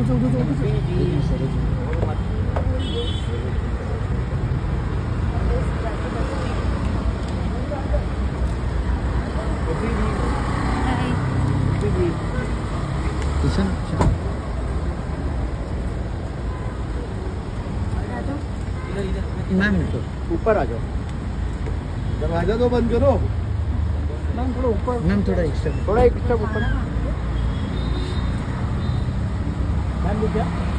Ma'am ऊपर आ जाओ, दरवाजा तो बंद करो मैम, थोड़ा ऊपर मैम, थोड़ा एक स्टेप ऊपर मैम। क्या